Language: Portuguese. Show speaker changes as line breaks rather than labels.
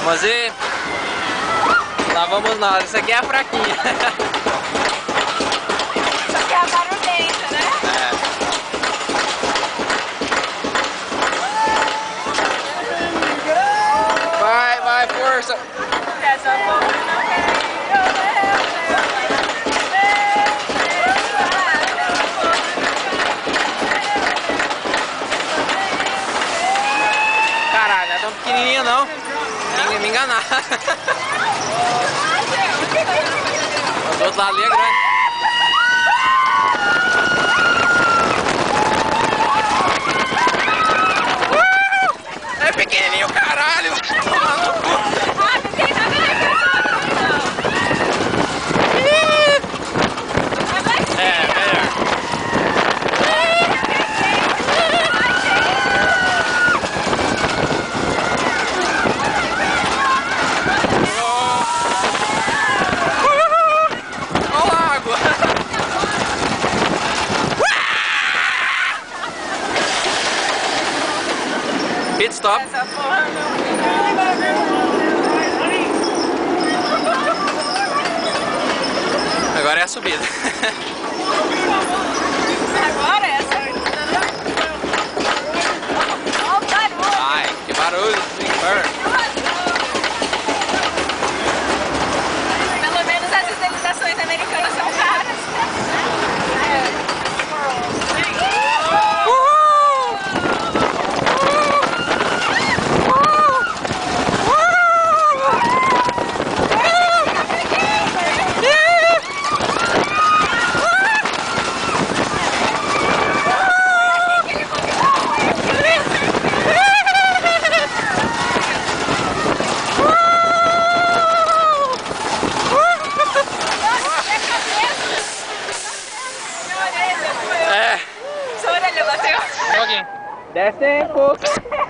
Vamos ver. Lá vamos nós. Essa aqui é a fraquinha.
Isso aqui é a barulhenta, né?
Vai, vai, força.
Essa porra não quer.
Caralho, não é tão pequenininha não. Me enganar. Do outro lado ali é grande. É pequenininho, caralho. Pit stop.
Essa porra não.
Agora é a subida.
Agora é essa. Olha o barulho.
Ai, que barulho.
Pelo menos as estabilizações americanas são caras.
É.
Sua orelha bateu.
Um pouquinho. Desce um pouco.